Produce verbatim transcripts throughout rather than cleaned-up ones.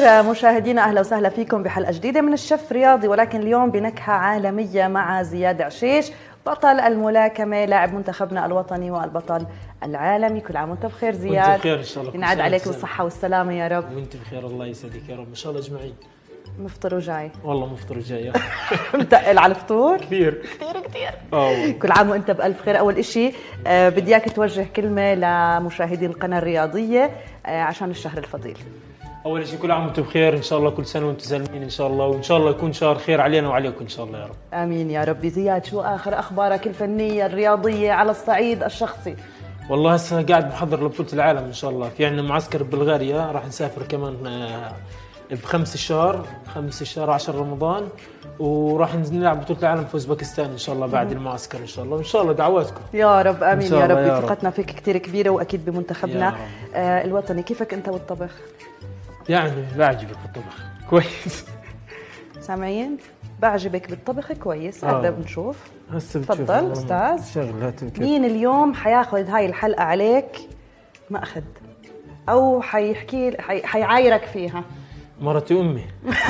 الخير مشاهدينا، أهلا وسهلا فيكم بحلقة جديدة من الشيف رياضي، ولكن اليوم بنكهة عالمية مع زياد عشيش بطل الملاكمة، لاعب منتخبنا الوطني والبطل العالمي. كل عام وانت بخير زياد. وانت بخير ان شاء الله. ينعاد عليك بالصحة والسلامة يا رب. وانت بخير الله يسعدك يا رب ان شاء الله اجمعين. مفطر وجاي؟ والله مفطر وجاي. متقل على الفطور؟ كثير كثير كثير. اه كل عام وانت بألف خير. أول إشي آه بدي اياك توجه كلمة لمشاهدي القناة الرياضية آه عشان الشهر الفضيل. اول شيء كل عام وانتم بخير ان شاء الله، كل سنه وانتم سالمين ان شاء الله، وان شاء الله يكون شهر خير علينا وعليكم ان شاء الله يا رب. امين يا رب. زياد، شو اخر اخبارك الفنيه الرياضيه على الصعيد الشخصي؟ والله هسه قاعد بحضر لبطوله العالم ان شاء الله، في عندنا معسكر ببلغاريا راح نسافر كمان بخمس الشهر خمس الشهر عشرة رمضان، وراح نلعب بطوله العالم في اوزبكستان ان شاء الله بعد المعسكر ان شاء الله، وان شاء الله دعواتكم يا رب. امين يا رب. يا رب. ثقتنا فيك كثير كبيره، واكيد بمنتخبنا آه الوطني. كيفك انت والطبخ؟ يعني بعجبك بالطبخ كويس. سامعين؟ بعجبك بالطبخ كويس. هذا بنشوف. هسه تفضل استاذ. شغلات. مين اليوم حياخذ هاي الحلقه عليك مأخذ او حيحكي حي... حيعايرك فيها؟ مرتي امي.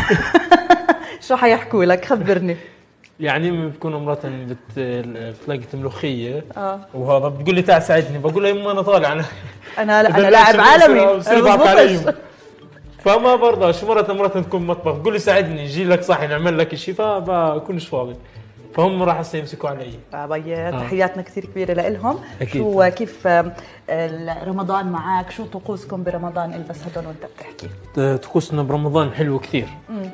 شو حيحكوا لك؟ خبرني. يعني بتكون مرات بت... بتلاقي ملوخيه اه وهذا بتقول لي تعال ساعدني، بقول لها يما انا طالع انا انا انا لاعب عالمي انا فما برضاش. مرة مرة تكون مطبخ بقول لي ساعدني يجي لك صحن نعمل لك شيء، فبكونش فاضي، فهم راح هسه يمسكوا علي. بابا تحياتنا كثير كبيره لهم. أكيد. شو كيف رمضان معك؟ شو طقوسكم برمضان؟ البس هدول وانت بتحكي. طقوسنا برمضان حلو كثير. مم.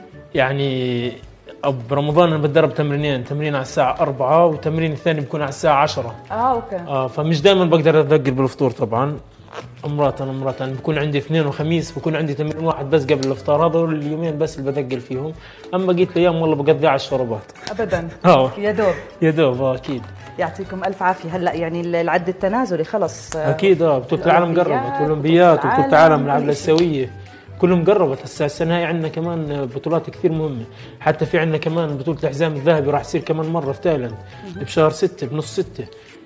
يعني برمضان انا بتدرب تمرينين، تمرين على الساعه أربعة والتمرين الثاني بيكون على الساعه عشرة. اه اوكي. اه فمش دائما بقدر اتذكر بالفطور طبعا. مرات انا مرات انا بكون عندي اثنين وخميس بكون عندي تمرين واحد بس قبل الافطار، هذول اليومين بس اللي بثقل فيهم، اما بقيت الايام والله بقضيها على الشربات ابدا. اه يا دوب يا دوب. اه اكيد. يعطيكم الف عافيه. هلا يعني العد التنازلي خلص. اكيد. اه بطوله العالم قربت، والاولمبيات وبطوله العالم الالعاب الاسيويه كلهم قربت. هسه السنه هاي عندنا كمان بطولات كثير مهمه، حتى في عندنا كمان بطوله الحزام الذهبي راح تصير كمان مره في تايلاند بشهر ستة، بنص ستة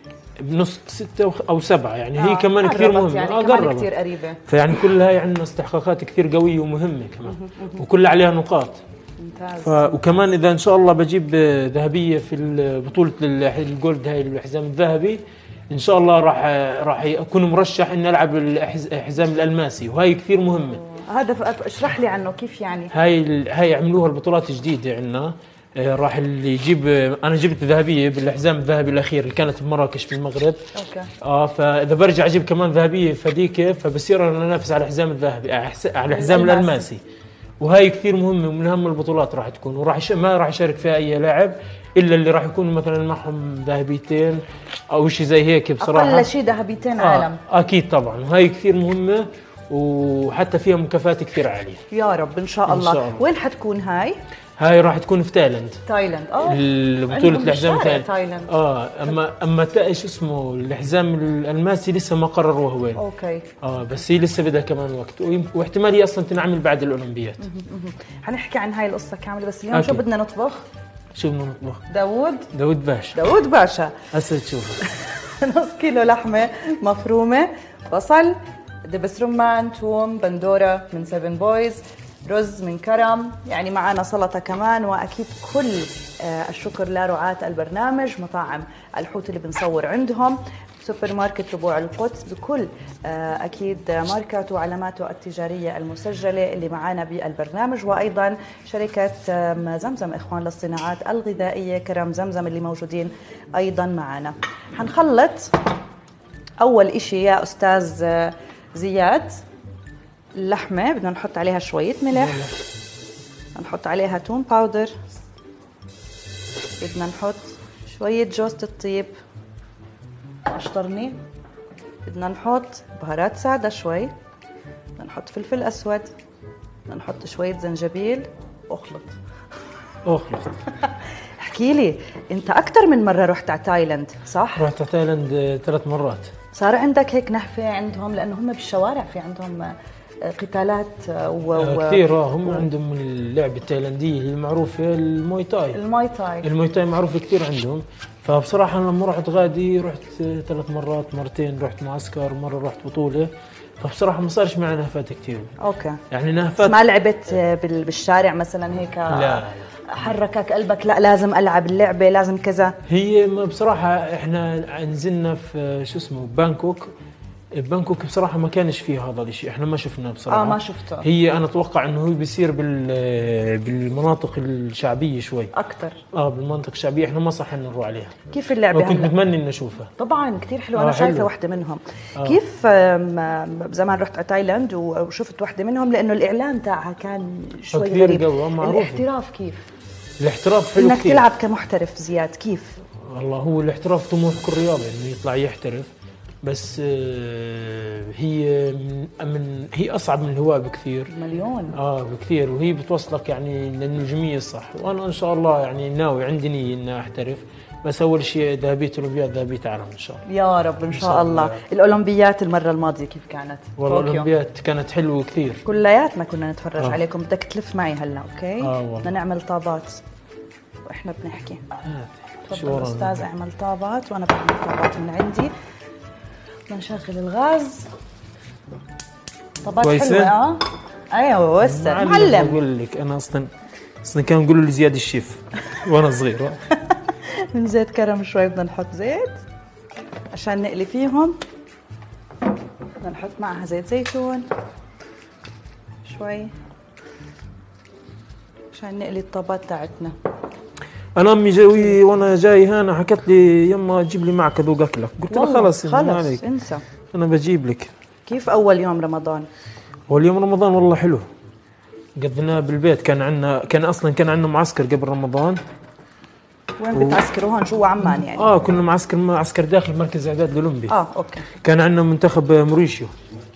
بنص ستة أو سبعة، يعني آه. هي كمان كثير مهمة. يعني آه كمان كثير قريبة، فيعني كلها هاي عندنا استحقاقات كثير قوية ومهمة كمان، وكلها عليها نقاط. ممتاز. ف... وكمان إذا إن شاء الله بجيب ذهبية في بطولة الجولد هاي الحزام الذهبي إن شاء الله راح راح أكون مرشح إني ألعب الحزام الألماسي، وهي كثير مهمة. هذا اشرح لي عنه كيف يعني. هاي هاي عملوها البطولات جديدة عندنا. راح اللي يجيب، انا جبت ذهبيه بالحزام الذهبي الاخير اللي كانت بمراكش بالمغرب. اوكي. اه فاذا برجع اجيب كمان ذهبيه فديك، فبصير انا انافس على الحزام الذهبي على الحزام الالماسي، وهي كثير مهمه ومن اهم البطولات راح تكون، وراح يش... ما راح يشارك فيها اي لاعب الا اللي راح يكون مثلا معهم ذهبيتين او شيء زي هيك بصراحه. اقل شيء ذهبيتين آه. عالم. اكيد طبعا، وهي كثير مهمه وحتى فيها مكافآت كثير عاليه. يا رب ان شاء الله. إن شاء الله. وين حتكون هاي؟ هاي راح تكون في تايلاند. تايلاند. اه بطولة الحزام تايلاند. تايلاند اه اما اما ايش اسمه الحزام الالماسي لسه ما قرروا هو وين. اوكي. اه بس هي لسه بدها كمان وقت، واحتمال هي اصلا تنعمل بعد الاولمبيات. حنحكي عن هاي القصة كاملة، بس اليوم شو بدنا نطبخ؟ شو بدنا نطبخ؟ داوود داوود باشا. داوود باشا. هسه تشوفوا. نص كيلو لحمة مفرومة، بصل، دبس رمان، توم، بندورة من سيفن بويز، رز من كرم، يعني معنا سلطة كمان، وأكيد كل الشكر لرعاة البرنامج مطاعم الحوت اللي بنصور عندهم، سوبر ماركت ربوع القدس بكل أكيد ماركاته وعلاماته التجارية المسجلة اللي معنا بالبرنامج، وأيضا شركة زمزم إخوان للصناعات الغذائية كرم زمزم اللي موجودين أيضا معنا. حنخلط أول إشي يا أستاذ زياد اللحمة، بدنا نحط عليها شوية ملح، نحط عليها توم باودر، بدنا نحط شوية جوزة الطيب اشطرني، بدنا نحط بهارات سادة شوي، بدنا نحط فلفل أسود، بدنا نحط شوية زنجبيل. اخلط اخلط. احكي لي، انت أكثر من مرة رحت على تايلاند صح؟ رحت على تايلاند ثلاث مرات. صار عندك هيك نهفة عندهم؟ لأنه هم بالشوارع في عندهم قتالات و... و... كثير. اه هم و... عندهم اللعبه التايلانديه المعروفه الموي تاي. الموي تاي الموي تاي معروفه كثير عندهم. فبصراحه انا لما رحت غادي رحت ثلاث مرات، مرتين رحت معسكر، مره رحت بطوله، فبصراحه ما صارش معي نهفات كثير. اوكي. يعني نهفات ما لعبت بالشارع مثلا هيك؟ لا. حركك قلبك لا لازم العب اللعبه لازم كذا؟ هي بصراحه احنا نزلنا في شو اسمه بانكوك. بانكوك بصراحه ما كانش فيه هذا الشيء، احنا ما شفناه بصراحه. اه ما شفته. هي انا اتوقع انه هو بيصير بال بالمناطق الشعبيه شوي اكثر. اه بالمناطق الشعبيه احنا ما صح إن نروح عليها. كيف اللعبه؟ كنت متمني اني اشوفها. طبعا كثير حلوه. آه انا شايفه حلو. واحده منهم. آه. كيف زمان رحت على تايلاند وشفت واحده منهم لانه الاعلان تاعها كان شوي كثير غريب. قوي معروف. الاحتراف كيف؟ الاحتراف حلو انك كثير. تلعب كمحترف زياد كيف؟ والله هو الاحتراف طموح كل رياضي انه يطلع يحترف، بس هي من, من هي اصعب من الهواء بكثير. مليون. اه بكثير، وهي بتوصلك يعني للنجوميه الصح. وانا ان شاء الله يعني ناوي عندي نيه اني احترف، بس اول شيء ذهبيه اولمبياد ذهبيه عالم ان شاء الله. يا رب ان شاء الله. الاولمبيات المره الماضيه كيف كانت؟ والله الاولمبياد كانت حلوه كثير. كلياتنا كنا نتفرج آه. عليكم. بدك تلف معي هلا اوكي؟ اه والله بدنا نعمل طابات واحنا بنحكي. تفضل استاذ اعمل طابات وانا بعمل طابات من عندي. بدنا نشغل الغاز. طابات حلوه. اه ايوه وسع معلم. بقول لك انا اصلا اصلا كانوا يقولوا لي زياد الشيف وانا صغير. من زيت كرم شوي بدنا نحط زيت عشان نقلي فيهم. بدنا نحط معها زيت زيتون شوي عشان نقلي الطابات تاعتنا. انا امي جاي وانا جاي هنا حكت لي يما جيب لي معك ذوق اكلك. قلت لها خلص خلص انسى انا بجيب لك. كيف اول يوم رمضان؟ اول يوم رمضان والله حلو، قضيناه بالبيت. كان عندنا كان اصلا كان عندنا معسكر قبل رمضان. وين و... بتعسكروا؟ هون جوا عمان يعني؟ اه كنا معسكر معسكر داخل مركز اعداد الاولمبي. اه اوكي. كان عندنا منتخب موريشيو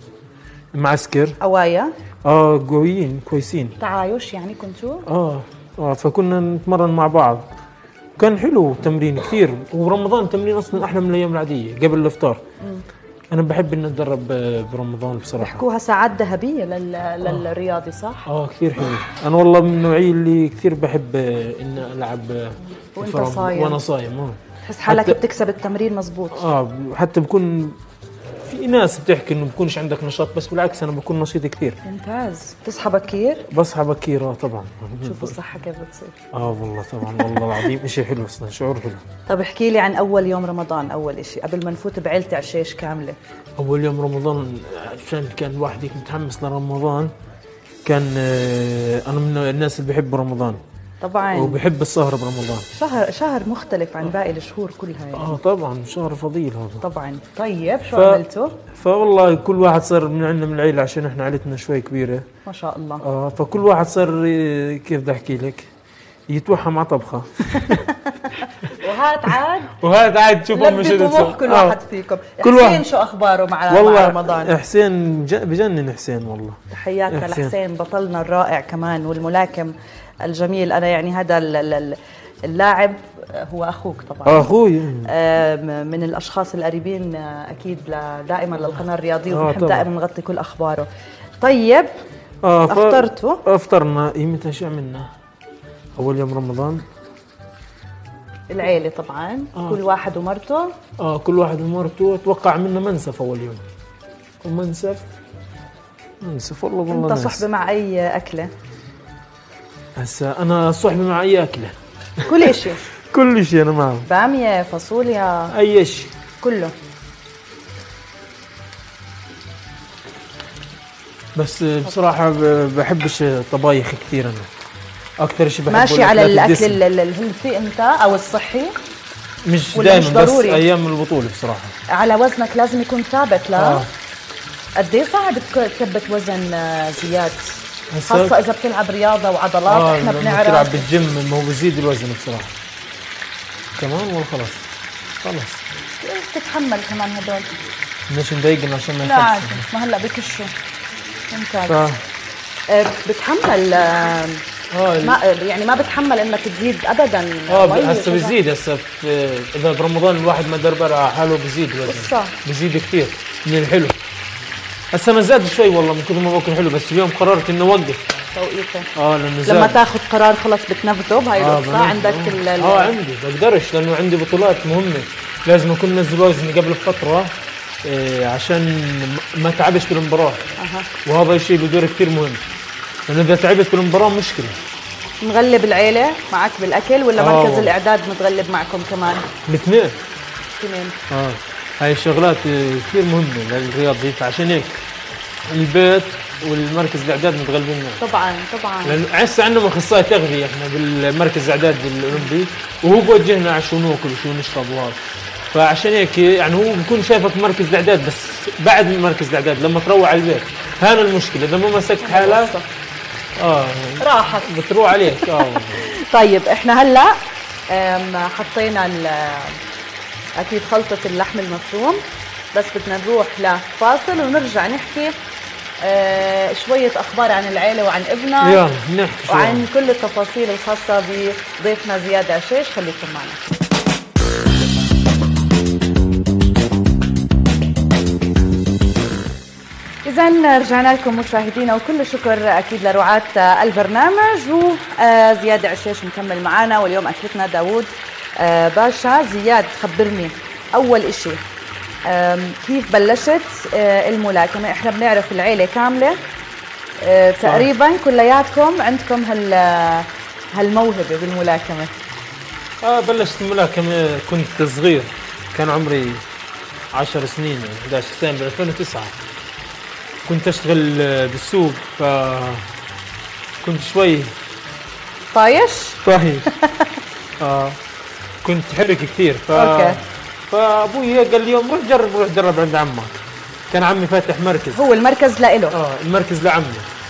معسكر. اوايا؟ اه قويين كويسين. تعايش يعني كنتوا؟ اه اه فكنا نتمرن مع بعض. كان حلو التمرين كثير. ورمضان التمرين اصلا احلى من الايام العاديه قبل الافطار. مم. انا بحب اني اتدرب برمضان بصراحه. بيحكوها ساعات ذهبيه لل... للرياضي صح؟ اه كثير حلو. انا والله من النوعيه اللي كثير بحب اني العب وانت صايم. وانا صايم اه تحس حالك بتكسب التمرين مزبوط. اه حتى بكون في ناس بتحكي انه بكونش عندك نشاط، بس بالعكس انا بكون نشيط كثير. ممتاز. تصحى بكير؟ بصحى بكير اه طبعا. شوف الصحه كيف بتصير. اه والله طبعا والله العظيم شيء حلو اصلا، شعور حلو. طب احكي لي عن اول يوم رمضان. اول شيء قبل ما نفوت بعيلتي عشيش كامله. اول يوم رمضان عشان كان الواحد هيك متحمس لرمضان. كان آه انا من الناس اللي بحب رمضان طبعا، وبحب السهر برمضان. شهر شهر مختلف عن باقي الشهور كلها يعني. اه طبعا شهر فضيل هذا طبعا. طيب شو ف... عملتوا؟ فوالله كل واحد صار من عندنا من العيله، عشان احنا عائلتنا شوي كبيره ما شاء الله. اه فكل واحد صار كيف بدي احكي لك يتوحم على طبخه. وهات عاد وهات عاد تشوفهم مش طموح كل آه. واحد فيكم. كل حسين واحد. شو اخباره مع والله مع رمضان؟ حسين بجنن حسين والله. تحياتنا لحسين بطلنا الرائع كمان والملاكم الجميل. انا يعني هذا اللاعب هو اخوك طبعا. اه اخوي. من الاشخاص القريبين اكيد دائما للقناه الرياضيه، آه ونحب دائما نغطي كل اخباره. طيب اه افطرتوا؟ افطرنا. ايمتى شو عملنا؟ اول يوم رمضان العيله طبعا. آه. كل واحد ومرته. اه كل واحد ومرته. اتوقع عملنا منسف اول يوم. ومنسف منسف والله والله. انت صحبه مع اي اكله؟ هسا انا صحبه مع اي اكله. كل شيء. كل شيء انا معه. باميه، فاصوليا، اي شيء كله. بس بصراحه بحبش طبايخ كثير. انا اكثر شيء بحبه ماشي على الاكل الهيلثي انت او الصحي؟ مش دائما بس ايام البطوله بصراحه. على وزنك لازم يكون ثابت. لا آه. قد ايه صعب تثبت وزن زياد، خاصه اذا بتلعب رياضه وعضلات. آه احنا بنعرف بتلعب بالجيم ما هو بزيد الوزن بصراحه كمان. ولا خلاص خلاص كيف تتحمل كمان هدول؟ مش مضايقنا عشان ما لا عادي، ما هلا بكشوا. ممتاز. ف... بتحمل آه ما يعني ما بتحمل انك تزيد ابدا. اه هسه بزيد. هسه اذا برمضان الواحد ما دربر على حاله بزيد الوزن. بزيد كثير من الحلو. هسه انا زاد شوي والله من كثر ما باكل حلو، بس اليوم قررت انه اوقف توقيته. اه لانه زاد. لما تاخذ قرار خلص بتنفذه بهاي آه القصه. عندك ال اه عندي بقدرش لانه عندي بطولات مهمه لازم اكون منزل وزني قبل فتره إيه عشان ما تعبش بالمباراه. أه. وهذا الشيء له دور كثير مهم، لانه اذا تعبت بالمباراه مشكله. مغلب العيله معك بالاكل ولا آه مركز الاعداد متغلب معكم كمان؟ الاثنين. الاثنين. اه هاي الشغلات كثير مهمه للرياضي، فعشان هيك البيت والمركز الاعداد متغلبين معه. طبعا طبعا. لانه هسه عندنا اخصائي تغذيه احنا بالمركز الاعداد الاولمبي، وهو بوجهنا على شو ناكل وشو نشرب وهذا. فعشان هيك يعني هو بكون شايفك مركز الاعداد، بس بعد من مركز الاعداد لما تروح على البيت هان المشكله، اذا ما مسكت حالك اه راحت بتروح عليك. اه طيب احنا هلا حطينا اكيد خلطه اللحم المفروم، بس بدنا نروح لفاصل ونرجع نحكي آه شويه اخبار عن العيله وعن ابننا، يلا نحكي وعن كل التفاصيل الخاصه بضيفنا زياد عشيش. خليكم معنا. إذن رجعنا لكم مشاهدينا، وكل شكر أكيد لرعاة البرنامج. وزياد عشيش مكمل معنا، واليوم أكلتنا داوود باشا. زياد خبرني أول إشي كيف بلشت الملاكمة؟ إحنا بنعرف العيلة كاملة تقريبا كلياتكم عندكم هال هالموهبة بالملاكمة. آه بلشت الملاكمة كنت صغير، كان عمري عشر سنين إحدى عشر سنة ب ألفين وتسعة. كنت أشتغل بالسوق، ف كنت شوي طايش طايش آه كنت حرك كثير. ف أوكي. فأبوي قال لي يوم روح جرب، روح جرب عند عمك. كان عمي فاتح مركز. هو المركز لإله؟ اه المركز لعمي.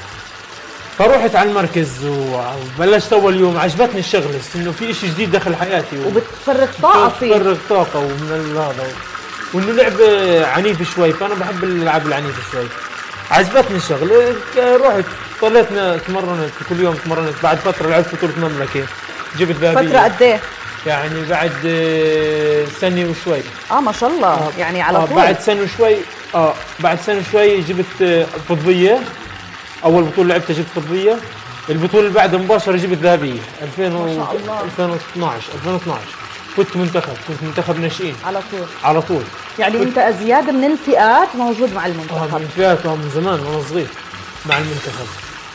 فروحت على المركز وبلشت اول يوم، عجبتني الشغله، انه في شيء جديد دخل حياتي و... وبتفرغ طاقه فيه، بتفرغ طاقه ومن هذا، وانه لعبه عنيفه شوي، فانا بحب الالعاب العنيفه شوي. عجبتني الشغله، رحت طلعتنا تمرنت كل يوم، تمرنت. بعد فتره لعبت بطوله مملكه، جبت ذهبيه. فتره قد ايه؟ يعني بعد سنه وشوي. اه ما شاء الله. آه يعني على طول. آه بعد سنه وشوي اه بعد سنه وشوي جبت فضيه. اول بطوله لعبتها جبت فضيه. البطوله اللي بعدها مباشره جبت ذهبيه ألفين و... ما شاء الله. ألفين واثناشر ألفين واثناشر كنت منتخب، كنت منتخب ناشئين على طول. على طول. يعني كنت... انت زياد من الفئات موجود مع المنتخب؟ اه من الفئات، اه من زمان وانا صغير مع المنتخب.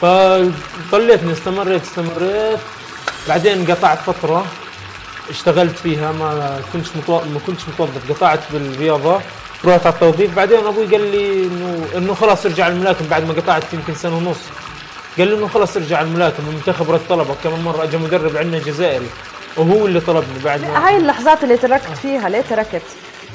فضليتني استمريت استمريت بعدين قطعت فتره اشتغلت فيها، ما كنتش متو... ما كنتش متوظف، قطعت بالرياضه، رحت على التوظيف. بعدين ابوي قال لي انه انه خلاص ارجع الملاكم بعد ما قطعت يمكن سنه ونص. قال لي انه خلاص ارجع الملاكم، المنتخب رد طلبك كمان مره، اجى مدرب عندنا جزائري وهو اللي طلبني بعد ما. هاي اللحظات اللي تركت فيها، ليه تركت؟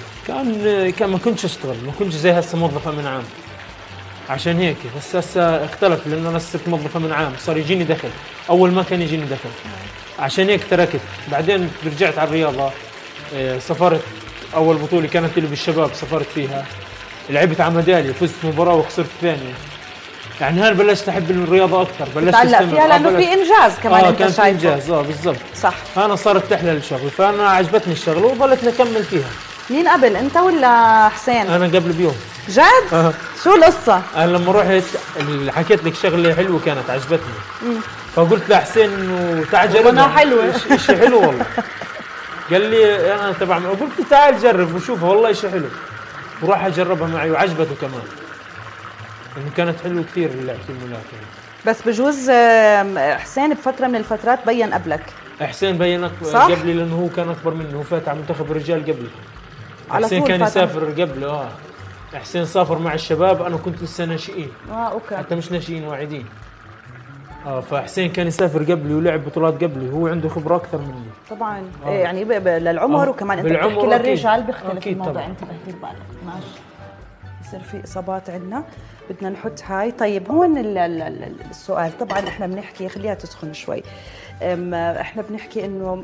كان كان ما كنتش اشتغل، ما كنتش زي هسه موظف امن عام. عشان هيك بس هسه اختلف، لانه انا صرت موظف امن عام، صار يجيني دخل، اول ما كان يجيني دخل. عشان هيك تركت. بعدين رجعت على الرياضه، سافرت. اول بطوله كانت لي بالشباب سافرت فيها، لعبت على ميداليه، فزت مباراه وخسرت ثانيه. يعني هان بلشت احب الرياضه اكثر، بلشت تتعلق فيها لانه في انجاز كمان. آه انت كان شايفه في انجاز. اه بالضبط صح. فانا صارت تحلى الشغل، فانا عجبتني الشغله وظلت اكمل فيها. مين قبل، انت ولا حسين؟ انا قبل بيوم. جد؟ آه. شو القصه؟ انا لما رحت حكيت لك شغله حلوه كانت عجبتني. مم. فقلت لحسين انه تعال جرب. انا حلوه شيء حلو والله. قال لي انا تبع، قلت له تعال جرب وشوفها، والله شيء حلو. وراح اجربها معي وعجبته كمان، انه كانت حلوه كثير لعبه الملاكمه. بس بجوز حسين بفتره من الفترات بين قبلك. حسين بين قبلي، لانه هو كان اكبر مني، هو فات على منتخب الرجال قبلي. حسين كان يسافر قبله. اه حسين سافر مع الشباب، انا كنت لسه ناشئين. اه اوكي. حتى مش ناشئين، واعدين. اه فحسين كان يسافر قبلي ولعب بطولات قبلي، هو عنده خبره اكثر مني طبعا. آه. يعني للعمر. آه. وكمان انت بتحكي للرجال بيختلف الموضوع. انت دير بالك ماشي، يصير في اصابات عندنا بدنا نحط هاي. طيب هون السؤال، طبعا احنا بنحكي، خليها تسخن شوي. احنا بنحكي انه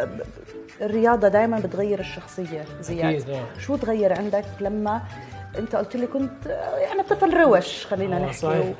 الرياضه دائما بتغير الشخصيه. زياد أكيد. آه. شو تغير عندك لما انت قلت لي كنت يعني طفل روش، خلينا آه نحكي و...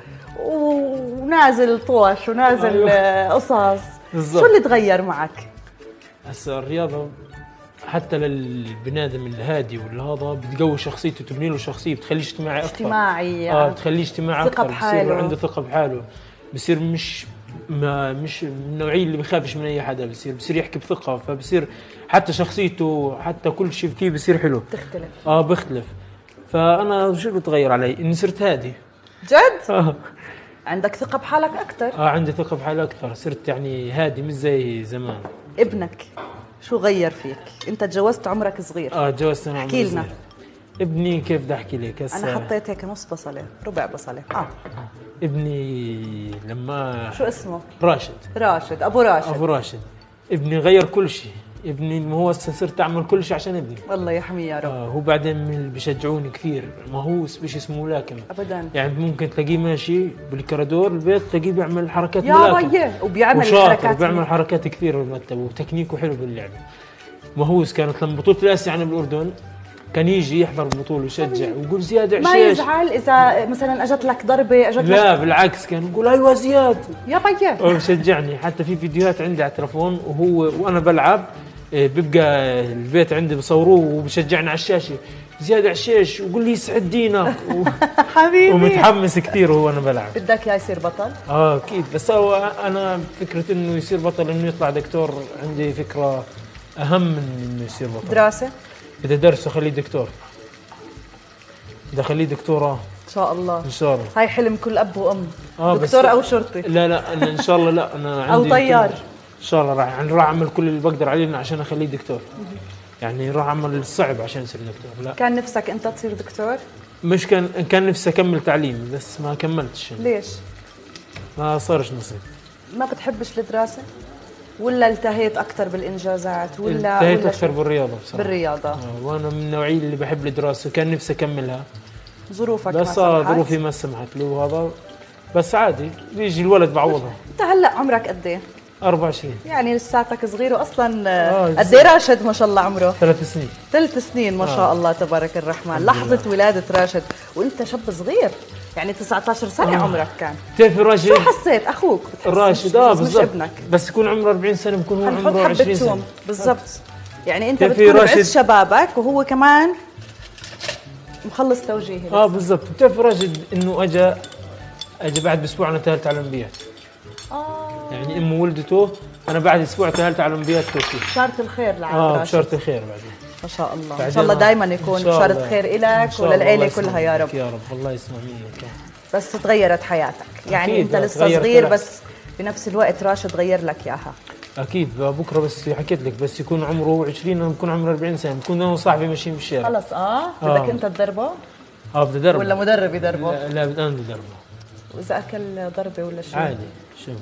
ونازل طوش ونازل أيوه. قصص. شو اللي تغير معك؟ هسه الرياضه حتى للبني ادم الهادي ولا هذا بتقوي شخصيته، تبني له شخصيه، بتخليه اجتماعي اكثر. اجتماعي اه بتخليه اجتماعي اكثر، بصير عنده ثقه بحاله، بصير مش ما مش من النوعيه اللي بخافش من اي حدا، بصير بصير يحكي بثقه، فبصير حتى شخصيته حتى كل شيء فيه بصير حلو، تختلف. اه بيختلف. فانا شو بتغير علي؟ اني صرت هادي. جد؟ اه عندك ثقة بحالك أكثر؟ اه عندي ثقة بحالي اكثر، صرت يعني هادي مش زي زمان. ابنك شو غير فيك؟ انت تجوزت عمرك صغير. اه تجوزت انا احكي لنا. ابني كيف بدي احكي لك هسه؟ انا حطيت هيك نص بصلة، ربع بصلة. اه ابني لما شو اسمه؟ راشد. راشد، ابو راشد. ابو راشد. ابني غير كل شيء، ابني هو صرت اعمل كل شيء عشان ابني. الله يحميه يا رب. آه هو بعدين من اللي بيشجعوني كثير، مهووس بشيء اسمه ملاكمه. ابدا. يعني ممكن تلاقيه ماشي بالكرادور البيت تلاقيه بيعمل حركات يا ملاكمه يا وبيعمل حركات بيعمل حركات كثير مرتب وتكنيكه حلو باللعبه. مهووس. كانت لما بطوله الاسيا عنا بالاردن كان يجي يحضر البطوله ويشجع ويقول زياد عشيش. ما يزعل اذا مثلا اجت لك ضربه اجت لا لك؟ بالعكس كان يقول ايوه زياد يا بيا. وشجعني. حتى في فيديوهات عندي على التلفون وهو وانا بلعب بيبقى البيت عندي بصوروه وبشجعني على الشاشه زياد عشيش ويقول لي يسعد دينك و... حبيبي. ومتحمس كثير وهو انا بلعب. بدك اياه يصير بطل؟ اه اكيد، بس هو انا فكره انه يصير بطل انه يطلع دكتور عندي فكره اهم من انه يصير بطل. دراسه؟ بدي ادرسه خليه دكتور، بدي اخليه دكتوراه ان شاء الله. ان شاء الله. هاي حلم كل اب وام. آه دكتور او شرطي. لا لا انا ان شاء الله لا انا عندي او طيار. ان شاء الله راح يعني راح اعمل كل اللي بقدر عليه عشان اخليه دكتور. يعني راح اعمل الصعب عشان يصير دكتور. لا كان نفسك انت تصير دكتور؟ مش كان كان نفسي اكمل تعليم بس ما كملتش. ليش؟ ما صارش نصيب. ما بتحبش الدراسه؟ ولا التهيت اكثر بالانجازات ولا التهيت ولا اكثر بالرياضه بصراحه. بالرياضه. آه وانا من النوعيه اللي بحب الدراسه كان نفسي اكملها ظروفك بس ما آه سمحت؟ ظروفي ما سمحت له هذا. بس عادي بيجي الولد بعوضها. انت هلا عمرك قد ايه؟ أربعة وعشرين. يعني لساتك صغير واصلا آه قد ايه راشد ما شاء الله عمره؟ ثلاث سنين. ثلاث سنين ما شاء آه. الله تبارك الرحمن. لحظة ولادة راشد وانت شاب صغير يعني تسعة عشر سنة آه. عمرك كان. بتعرفي راشد؟ شو حسيت اخوك؟ راشد اه بالضبط. ابنك بس يكون عمره أربعين سنة بكون هو عمره عشرين سنة. بالضبط. يعني انت بتعرفي بتكون راشد بعز شبابك وهو كمان مخلص توجيهي. اه بالضبط. بتعرفي راشد انه اجى اجى بعد باسبوع انا تاهلت على الاولمبياد. اه يعني امه ولدته انا بعد اسبوع تاهلت على اولمبياد طوكيو. بشارة الخير لعند اه راشد. بشارة الخير بعدين. ما شاء الله. ان بعدين شاء الله دائما يكون بشارة خير إلك وللعيلة كلها يا رب. يا رب الله يسمع منك. بس تغيرت حياتك يعني انت لسه صغير بس بنفس الوقت راشد غير لك اياها. اكيد بكره بس حكيت لك بس يكون عمره عشرين انا بكون عمره أربعين سنه بكون انا وصاحبي ماشيين بالشارع. خلص اه بدك آه. انت تدربه؟ اه بدي ادربه ولا مدرب يدربه؟ لا, لا بدي انا ادربه. واذا اكل ضربه ولا شيء؟ عادي. شوف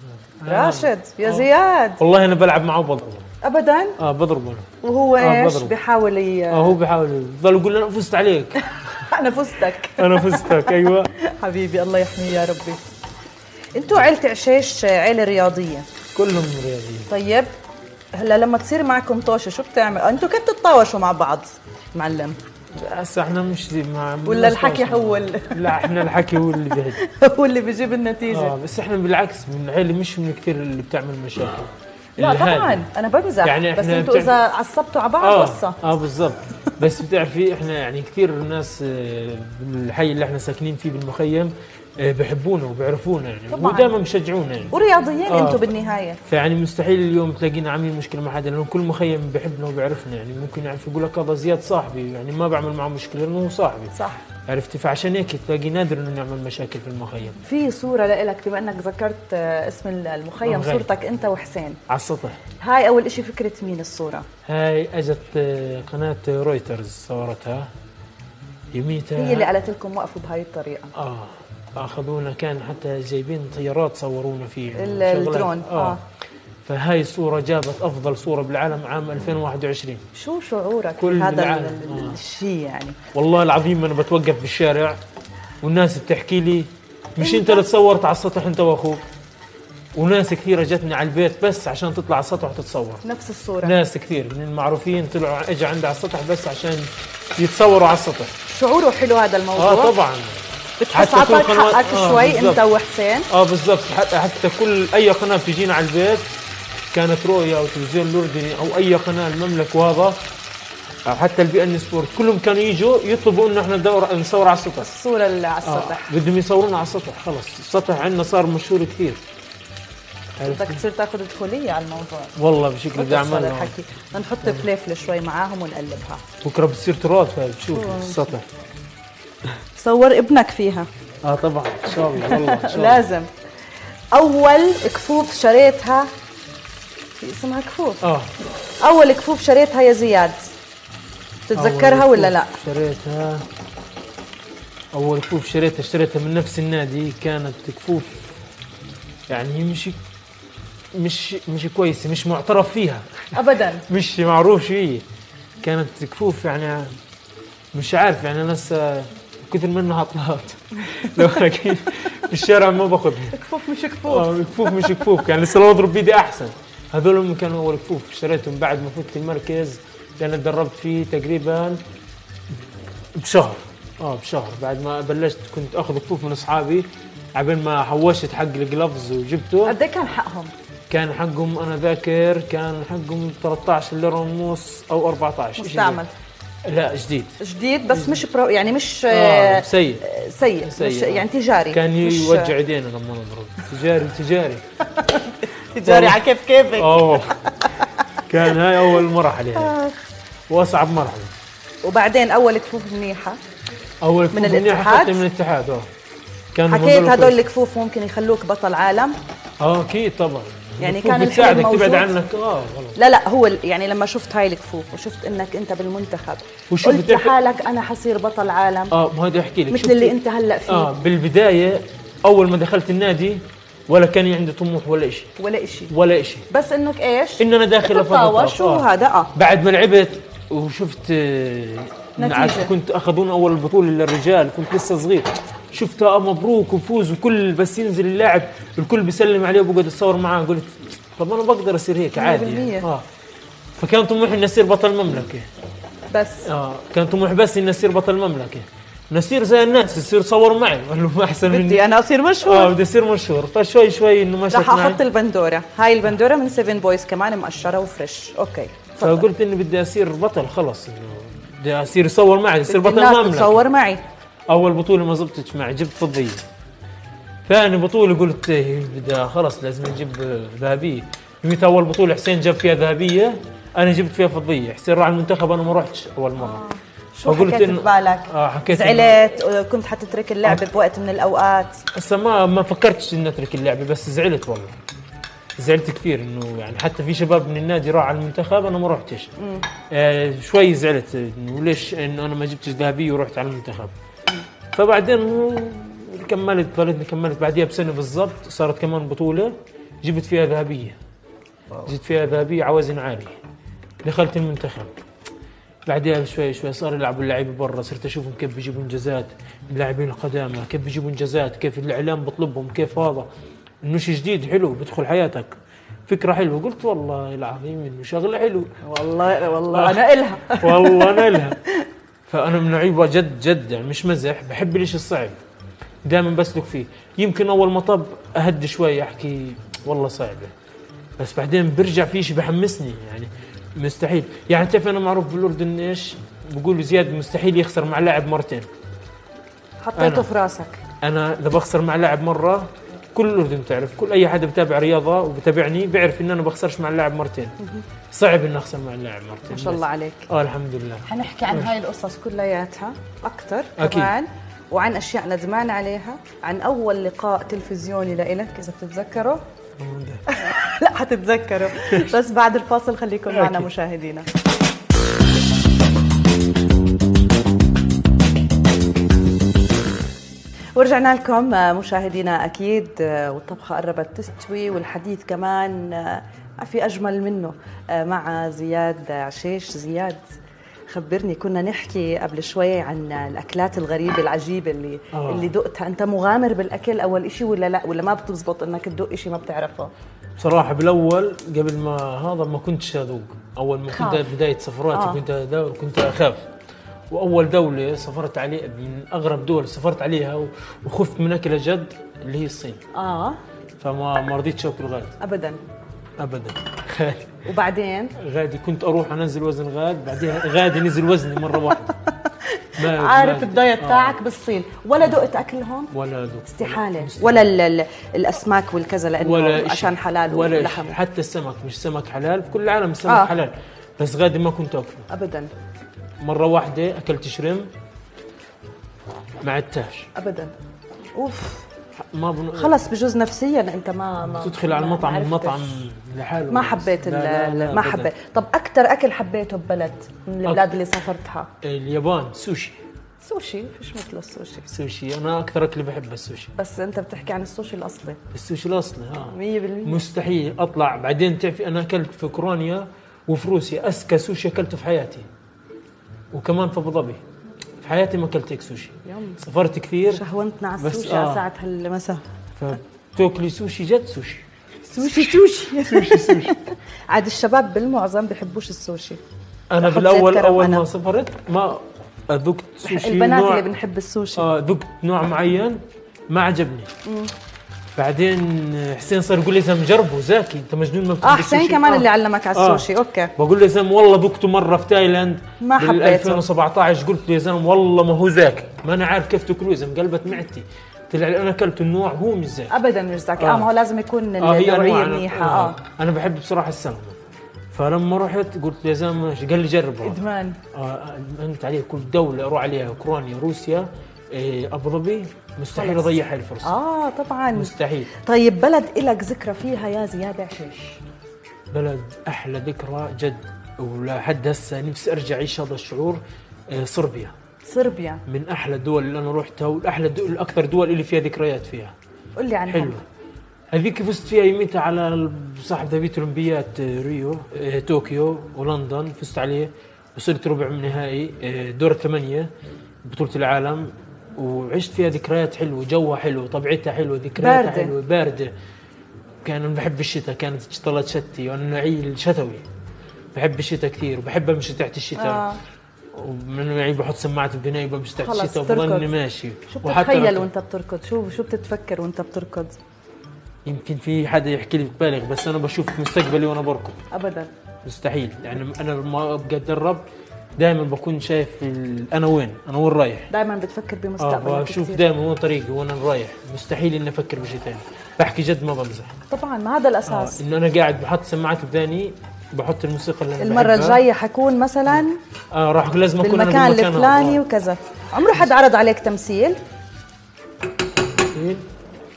راشد يا زياد والله انا بلعب معه وبضربه. ابدا؟ اه بضربه. وهو آه ايش بضرب. بيحاول ي... اه هو بيحاول بضل يقول لي انا فزت عليك. انا فزتك. انا فزتك ايوه. حبيبي الله يحميه يا ربي. انتوا عيلة عشيش عيلة رياضية كلهم رياضيين. طيب هلا لما تصير معكم طوشه شو بتعمل؟ انتوا كيف تتطاوشوا مع بعض معلم؟ هسه احنا مش مع ولا الحكي هو ال... لا احنا الحكي هو اللي بيهد. هو اللي بيجيب النتيجه. اه بس احنا بالعكس من العيله مش من كثير اللي بتعمل مشاكل. لا طبعا انا بمزح يعني بس انتوا بتعرف... اذا عصبتوا على بعض آه قصه. اه بالضبط. بس بتعرفي احنا يعني كثير الناس بالحي اللي احنا ساكنين فيه بالمخيم بحبونا وبيعرفونا يعني ودائما بشجعونا يعني ورياضيين آه انتم بالنهايه. فيعني مستحيل اليوم تلاقينا عاملين مشكله مع حدا لانه كل مخيم بحبنا وبيعرفنا يعني ممكن يعرف يقول لك هذا زياد صاحبي يعني ما بعمل معه مشكله لانه هو صاحبي. صح عرفتي فعشان هيك تلاقي نادر انه نعمل مشاكل في المخيم. في صوره لك بما انك ذكرت اسم المخيم صورتك انت وحسين على السطح. هاي اول شيء فكره مين الصوره؟ هاي اجت قناه رويترز صورتها يوميتها هي اللي قالت لكم وقفوا بهاي الطريقه. اه اخذونا كان حتى جايبين طيارات صورونا فيه الدرون. اه, آه. فهاي الصورة جابت أفضل صورة بالعالم عام ألفين وواحد وعشرين. شو شعورك كل هذا آه. الشيء يعني؟ والله العظيم أنا بتوقف بالشارع والناس بتحكي لي مش أنت اللي تصورت على السطح أنت وأخوك؟ وناس كثيرة جتني على البيت بس عشان تطلع على السطح وتتصور. نفس الصورة. ناس كثير من المعروفين طلعوا اجى عندي على السطح بس عشان يتصوروا على السطح. شعوره حلو هذا الموضوع. اه طبعا. بتحس عطاك حقك آه شوي بالزبط. انت وحسين. اه بالضبط حتى حتى كل اي قناه بتجينا على البيت كانت رؤيا او تلفزيون الاردني او اي قناه المملكه وهذا أو حتى البي ان سبورت كلهم كانوا يجوا يطلبوا انه احنا ندور نصور على السطح. الصوره اللي على السطح. آه بدهم يصورونا على السطح خلص السطح عندنا صار مشهور كثير. بدك تصير تاخذ دخوليه على الموضوع. والله بشكل بدي اعملها. الحكي بدنا نحط فليفله شوي معاهم ونقلبها. بكره بتصير تراث هاي بتشوف السطح. صور ابنك فيها. اه طبعا ان شاء الله والله ان شاء الله. لازم. اول كفوف شريتها في اسمها كفوف. اه اول كفوف شريتها يا زياد تتذكرها ولا لا؟ شريتها اول كفوف شريتها اشتريتها من نفس النادي، كانت كفوف يعني مش مش مش كويسه، مش معترف فيها ابدا. مش معروف شيء، كانت كفوف يعني مش عارف يعني انا هسه كثر منها طلعت لو اكيد في الشارع ما باخذها. كفوف مش كفوف. اه كفوف مش كفوف، يعني لسه لو اضرب بيدي احسن. هذول كانوا اول كفوف اشتريتهم بعد ما فوت المركز اللي انا تدربت فيه تقريبا بشهر. اه بشهر بعد ما بلشت كنت اخذ كفوف من اصحابي، عبين ما حوشت حق الجلافز وجبته. قد ايه كان حقهم؟ كان حقهم انا ذاكر كان حقهم ثلاثة عشر ليره ونص او أربعة عشر. مستعمل؟ لا جديد. جديد بس مش برو يعني مش آه سيء سيء, سيء. مش يعني تجاري. كان يوجع ايدينا لما نضرب. تجاري تجاري تجاري على كيف كيفك. اه كان هاي اول مرحله يعني. واصعب مرحله. وبعدين اول كفوف منيحه. اول كفوف من الاتحاد. من الاتحاد اه كان حكيت هذول الكفوف ممكن يخلوك بطل عالم. اه اكيد طبعا. يعني كان بتساعدك تبعد عنك. اه غلط. لا لا هو يعني لما شفت هاي الكفوف وشفت انك انت بالمنتخب قلت لحالك انا حصير بطل عالم. اه ما هذا احكي لك مثل اللي انت هلا فيه. اه بالبدايه اول ما دخلت النادي ولا كان عندي طموح ولا شيء ولا شيء ولا شيء بس انك ايش ان انا داخل اتطاوش وهذا اه بعد ما لعبت وشفت نتيجة. كنت اخذون اول البطوله للرجال كنت لسه صغير، شفتها آه مبروك وفوز وكل بس ينزل اللاعب الكل بيسلم عليه وبقعد اتصور معاه، قلت طب انا بقدر اصير هيك عادي يعني. اه فكان طموحي اني اصير بطل مملكه بس اه كان طموحي بس اني اصير بطل مملكه، نصير زي الناس يصير صور معي قال له ما احسن مني بدي انا اصير مشهور. اه بدي اصير مشهور، فشوي شوي انه مشت رح احط البندوره، هاي البندوره من سيفن بويز كمان مقشره وفريش. اوكي فضل. فقلت اني بدي اصير بطل خلص، انه بدي اصير يصور معي يصير بطل مملكه. تصور معي. اول بطوله ما زبطتش معي جبت فضيه، ثاني بطوله قلت بدي خلص لازم نجيب ذهبيه، يوميت اول بطوله حسين جاب فيها ذهبيه انا جبت فيها فضيه، حسين راح المنتخب انا ما رحتش اول مره. آه. شو حكيت ببالك؟ اه حكيت زعلت كنت حتترك اللعبه آه. بوقت من الاوقات؟ هسه ما ما فكرتش اني اترك اللعبه، بس زعلت والله زعلت كثير انه يعني حتى في شباب من النادي راح على المنتخب انا ما رحتش. آه شوي زعلت انه ليش انه انا ما جبتش ذهبيه ورحت على المنتخب. مم. فبعدين كملت ضليتني كملت بعديها بسنه بالضبط صارت كمان بطوله جبت فيها ذهبيه. جبت فيها ذهبيه على وزن عالي، دخلت المنتخب. بعدها شوي شوي صار يلعبوا اللعيبه برا، صرت اشوفهم كيف بيجيبوا انجازات، اللاعبين القدامى كيف بيجيبوا انجازات، كيف الاعلام بطلبهم، كيف هذا انه شيء جديد حلو بدخل حياتك، فكره حلوه. قلت والله العظيم انه شغله حلو والله والله انا الها والله انا الها. فانا من نوعيه جد جد يعني مش مزح، بحب الاشي الصعب دائما بسلك فيه. يمكن اول ما طب اهدي شوي احكي والله صعبه، بس بعدين برجع في شيء بحمسني يعني مستحيل. يعني تعرف انا معروف بالاردن ايش بقولوا زياد مستحيل يخسر مع لاعب مرتين. حطيته في راسك. انا اذا بخسر مع لاعب مره كل الاردن تعرف، كل اي حدا بتابع رياضه وبتابعني بيعرف ان انا بخسرش مع اللاعب مرتين. صعب اني اخسر مع اللاعب مرتين. ما شاء الله عليك. اه الحمد لله. حنحكي عن هاي القصص كلياتها اكثر كمان، وعن اشياء ندمان عليها، عن اول لقاء تلفزيوني لإلك اذا بتتذكره. لا حتتذكروا بس بعد الفاصل. خليكم معنا مشاهدينا. ورجعنا لكم مشاهدينا اكيد، والطبخه قربت تستوي والحديث كمان ما في اجمل منه مع زياد عشيش. زياد خبرني، كنا نحكي قبل شوي عن الاكلات الغريبه العجيبه اللي آه. اللي دقتها. انت مغامر بالاكل اول إشي ولا لا، ولا ما بتزبط انك تدق إشي ما بتعرفه؟ بصراحه بالاول قبل ما هذا ما كنتش اذوق، اول ما كنت بدايه سفراتي آه. كنت كنت اخاف. واول دوله سافرت عليه من اغرب دول سافرت عليها وخفت من اكلها جد اللي هي الصين. اه فما ما رضيتش اكل غادي ابدا ابدا. غادي وبعدين غادي كنت اروح انزل وزن غاد، بعدين غادي نزل وزني مره واحده. ما عارف الدايت تاعك آه. بالصين. ولا دقت اكلهم؟ ولا دقت استحاله. ولا, ولا الاسماك والكذا لانه ولا عشان حلال ولا لحم. حتى السمك مش سمك حلال في كل العالم السمك آه. حلال، بس غادي ما كنت اكله ابدا. مره واحده اكلت شريم مع التاش ابدا. اوف ما بن... خلص بجوز نفسيا انت ما, ما تدخل على المطعم ما المطعم لحاله ما حبيت. لا لا لا ما حبيت. طب اكثر اكل حبيته ببلد من البلاد أك... اللي سافرتها؟ اليابان. سوشي. سوشي فيش مثل السوشي. سوشي انا اكثر اكل بحب السوشي. بس انت بتحكي عن السوشي الاصلي. السوشي الاصلي اه مية بالمية. مستحيل اطلع. بعدين تعرفي انا اكلت في اوكرانيا وفي روسيا اسكى سوشي اكلته في حياتي، وكمان في ابو ظبي في حياتي ما اكلت هيك سوشي. يوم. سافرت كثير شهونتنا على السوشي على آه. ساعة هالمساء. فتاكلي سوشي جد سوشي سوشي سوشي سوشي سوشي. عاد الشباب بالمعظم بيحبوش السوشي. انا بالاول اول أنا. ما سافرت ما ذقت سوشي. البنات اللي بنحب السوشي اه ذقت نوع معين ما عجبني. مم. بعدين حسين صار يقول لي زلمه جربه زاكي انت مجنون ما بتحب اه حسين كمان آه. اللي علمك على السوشي. آه. اوكي بقول له يا زلمه والله ذقته مره في تايلاند ما حبيته ألفين وسبعطعش. قلت له يا زلمه والله ما هو زاكي ما انا عارف كيف تاكلوه يا زلمه قلبت معدتي. طلع لي انا اكلت النوع هو مش زاكي ابدا مش زاكي. اه, آه ما هو لازم يكون النوعيه منيحه. آه. اه انا بحب بصراحه السلمون. فلما رحت قلت يا زلمه قال لي جربه. ادمان. اه ادمنت عليه. كل دوله اروح عليها اوكرانيا روسيا إيه ابو ظبي مستحيل اضيع هاي الفرصه. اه طبعا مستحيل. طيب بلد إلك ذكرى فيها يا زياد عشيش؟ بلد احلى ذكرى جد ولحد هسه نفسي ارجع اعيش هذا الشعور. إيه صربيا. صربيا من احلى الدول اللي انا رحتها والاحلى الدول الاكثر دول اللي فيها ذكريات فيها. قل لي عنها. حلو. هذيك فزت فيها يميتها على صاحب ذهبية اولمبيات ريو إيه طوكيو ولندن فزت عليه وصرت ربع من نهائي إيه دور الثمانية بطولة العالم وعشت فيها ذكريات حلوة. جوها حلو طبيعتها حلوة ذكرياتها حلوة باردة. كان بحب الشتاء كانت طلعت شتي وانا نوعي الشتوي بحب الشتاء كثير وبحب امشي تحت الشتاء. آه. ومن نوعي بحط سماعة البناء بمشي تحت الشتاء وبضلني ماشي. شو بتتخيل وانت بتركض؟ شو شو بتتفكر وانت بتركض؟ يمكن في حدا يحكي لي بالغ بس انا بشوف مستقبلي وانا بركض. ابدا مستحيل. يعني انا لما ابقى اتدرب دائما بكون شايف انا وين انا وين رايح. دائما بتفكر بمستقبلك. اه بشوف دائما وين طريقي وين انا رايح. مستحيل اني افكر بشيء ثاني. بحكي جد ما بمزح. طبعا ما هذا الاساس. آه انه انا قاعد بحط سماعات بذاني بحط الموسيقى اللي انا المره الجايه حكون مثلا اه راح لازم اكون بالمكان الفلاني وكذا. عمره حد عرض عليك تمثيل؟ تمثيل؟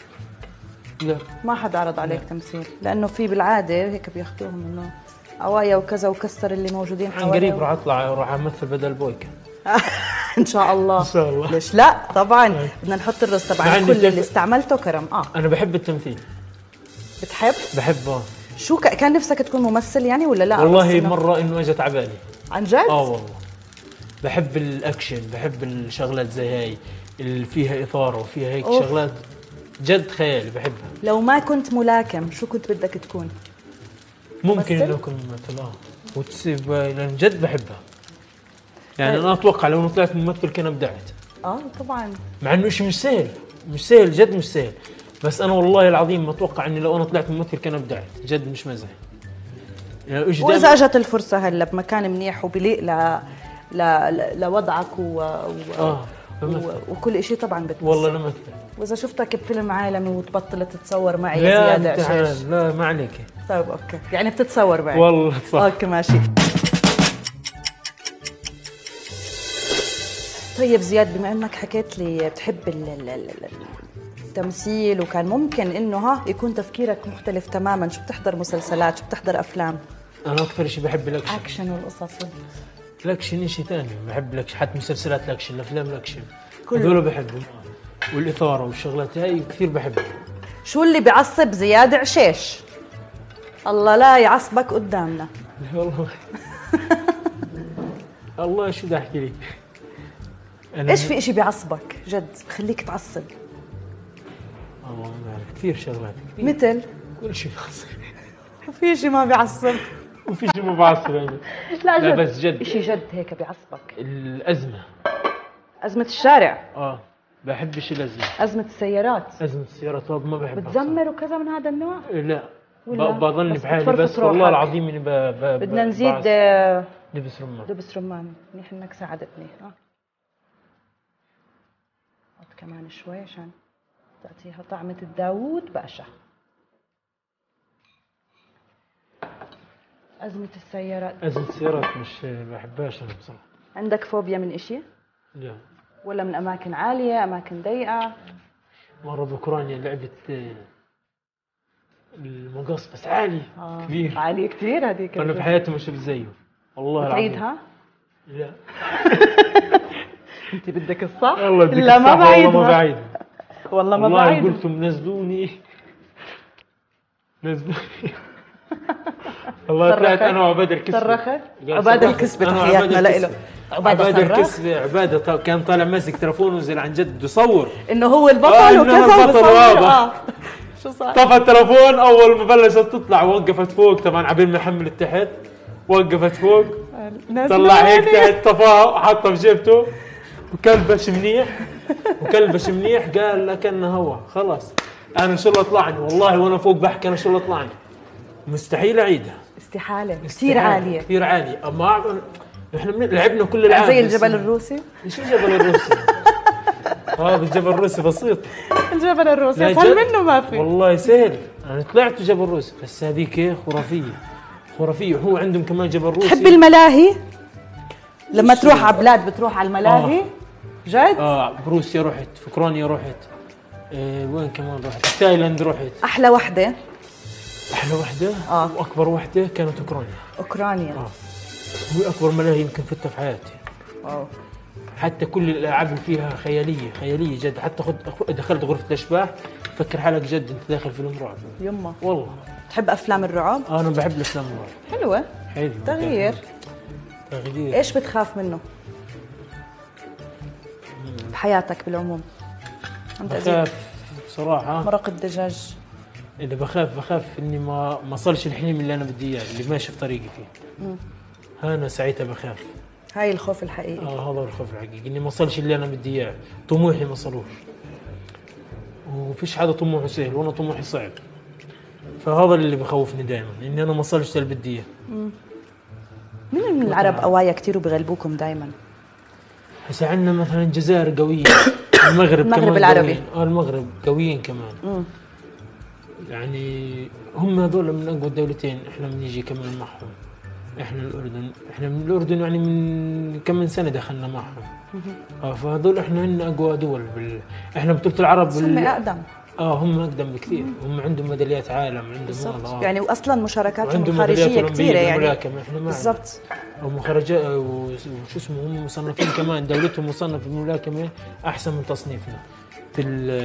لا ما حد عرض عليك لا. تمثيل لانه في بالعاده هيك بياخذوهم انه عوايا وكذا وكسر اللي موجودين حوالي. قريب راح اطلع راح امثل بدل بويكا. ان شاء الله. ان شاء الله. ليش لا طبعا بدنا نحط الرز تبع كل اللي استعملته كرم. اه انا بحب التمثيل. بتحب؟ بحبه. شو ك... كان نفسك تكون ممثل يعني ولا لا؟ والله مره انه اجت على بالي. عن جد؟ اه والله بحب الاكشن بحب الشغلات زي هاي اللي فيها اثاره وفيها هيك أوف. شغلات جد خيالي بحبها. لو ما كنت ملاكم شو كنت بدك تكون؟ ممكن انه اكون ممثل اه وتسيب لان جد بحبها. يعني طيب. انا اتوقع لو طلعت ممثل كان ابدعت. اه طبعا مع انه شيء مش سهل مش سهل جد مش سهل بس انا والله العظيم ما اتوقع اني لو انا طلعت ممثل كان ابدعت جد مش مزح. يعني واذا اجت الفرصه هلا بمكان منيح وبليق ل ل لوضعك و... و... آه. و... وكل شيء طبعا بتمثل. والله لمثل. واذا شفتك بفيلم عالمي وتبطل تتصور معي يا زياد عشيش. لا ما عليك. طيب اوكي يعني بتتصور معي. والله صح. اوكي ماشي. طيب زياد بما انك حكيت لي بتحب التمثيل وكان ممكن انه ها يكون تفكيرك مختلف تماما، شو بتحضر مسلسلات شو بتحضر افلام؟ انا اكثر شيء بحب الاكشن. اكشن والقصص. الاكشن شيء ثاني بحب الاكشن حتى مسلسلات الاكشن الافلام الاكشن هذول بحبهم والاثاره والشغلات هاي كثير بحبها. شو اللي بيعصب زياد عشيش؟ الله لا يعصبك قدامنا. والله الله شو بدي احكي لك. ايش في اشي بيعصبك جد بخليك تعصب؟ والله ما بعرف كثير شغلات كثير. مثل كل شيء بيعصب. في شيء ما بيعصب وفي شيء ما بعصب يعني. لا جد. لا بس جد شيء جد هيك بيعصبك. الازمه. ازمه الشارع. اه بحبش الازمه. ازمه السيارات. ازمه السيارات ما بحبها. بتزمر وكذا من هذا النوع؟ لا بضلني بحالي بس والله العظيم اني بدنا نزيد دبس رمان. دبس رمان منيح انك ساعدتني. ها حط كمان شوي عشان تعطيها طعمة الداوود باشا. أزمة السيارات. أزمة السيارات مش بحبهاش أنا بصراحة. عندك فوبيا من إشي؟ لا ولا من اماكن عاليه اماكن ضيقه؟ مره باوكرانيا لعبت المقص بس عالي آه. كبير عالي كثير هذيك. انا في حياتي ما شفت زيه والله العظيم. تعيدها؟ لا انت بدك الصح؟ والله بدك لا الصح. ما بعيدها والله ما بعيدها. والله ما والله بعيدها. قلتم نزلوني نزلوني والله طلعت انا وعباد الكسبي. صرخت عباد الكسبي، تحياتنا له. عباد الكسبي عباده كان طالع ماسك تليفونه ونزل عن جد يصور انه هو البطل آه وكذا البطل واضح. شو صار؟ طفى التليفون اول ما بلشت تطلع وقفت فوق طبعا عبين ما يحمل تحت وقفت فوق طلع هيك تحت طفاه وحطه في جيبته وكلبش منيح وكلبش منيح قال لكنه هو خلاص انا ان شاء الله طلعني والله وانا فوق بحكي انا ان شاء الله طلعني مستحيل اعيدها. استحاله كثير عاليه كثير عاليه. اما احنا لعبنا كل العام زي الجبل الروسي. شو الجبل الروسي؟ اه بالجبل الروسي بسيط. الجبل الروسي اسهل منه ما في والله سهل. انا طلعت جبل روسي بس هذيك خرافيه خرافيه. هو عندهم كمان جبل روسي. تحب الملاهي؟ لما تروح على بلاد بتروح على الملاهي؟ آه. جد؟ اه بروسيا رحت، في اوكرانيا رحت، آه وين كمان رحت؟ تايلاند رحت. احلى وحده؟ احلى وحده اه واكبر وحده كانت اوكرانيا. اوكرانيا اه هو اكبر ملاهي يمكن فتها في حياتي. واو. حتى كل الالعاب اللي فيها خياليه خياليه جد. حتى خد دخلت غرفه الاشباح فكر حالك جد انت داخل فيلم رعب. يمه والله. تحب افلام الرعب؟ آه انا بحب الافلام الرعب. حلوه. حلو. تغيير. تغيير. ايش بتخاف منه بحياتك بالعموم؟ بخاف بصراحه مرق الدجاج. اذا بخاف بخاف اني ما ما صلش الحلم اللي انا بدي اياه اللي ماشي في طريقي فيه. مم. انا ساعتها بخاف. هاي الخوف الحقيقي. اه هذا الخوف الحقيقي اني ما صلش اللي انا بدي اياه. طموحي ما صلوش وفيش حدا طموحه سهل وانا طموحي صعب. فهذا اللي بخوفني دائما اني انا ما صلش اللي بدي اياه. مين من العرب قوايا كثير وبغلبوكم دائما؟ هسه عندنا مثلا الجزائر قويين. المغرب, المغرب كمان العربي قويين. اه المغرب قويين كمان. مم. يعني هم هذول من اقوى الدولتين احنا بنيجي كمان معهم. احنا الاردن احنا من الاردن يعني من كم من سنه دخلنا معهم. اه فهذول احنا عندنا اقوى دول بال... احنا بطولة العرب بال... هم اقدم. اه هم اقدم بكثير. هم عندهم ميداليات عالم عندهم آه. يعني واصلا مشاركاتهم الخارجيه كثيره يعني بالملاكمه احنا ما بالضبط. هم خرجاء وشو اسمه هم مصنفين كمان دولتهم مصنفه في الملاكمه احسن من تصنيفنا في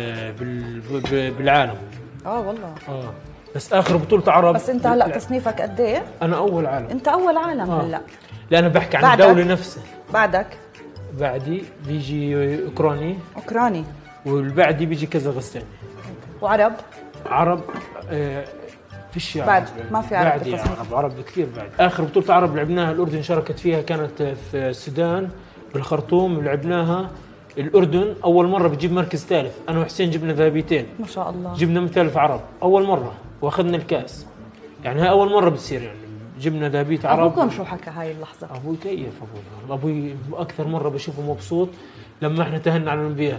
بال... بالعالم. اه والله. اه بس اخر بطولة عرب. بس انت هلا تصنيفك قد ايه؟ انا اول عالم. انت اول عالم آه. هلا. لا انا بحكي عن الدولة نفسها. بعدك؟ بعدي بيجي اوكراني. اوكراني. والبعدي بيجي كازاخستاني. وعرب؟ عرب آه فيش عرب. بعد ما في عرب. بعدي عرب عرب كثير بعد. اخر بطولة عرب لعبناها الاردن شاركت فيها كانت في السودان بالخرطوم لعبناها. الأردن أول مرة بتجيب مركز ثالث. أنا وحسين جبنا ذهبيتين ما شاء الله. جبنا من ثالث عرب أول مرة وأخذنا الكأس. يعني هاي أول مرة بتصير يعني جبنا ذهبية عرب. أبوكم شو حكى هاي اللحظة؟ أبوي كيف أبوي أبوي أكثر مرة بشوفه مبسوط لما إحنا تهنا على الأولمبياد.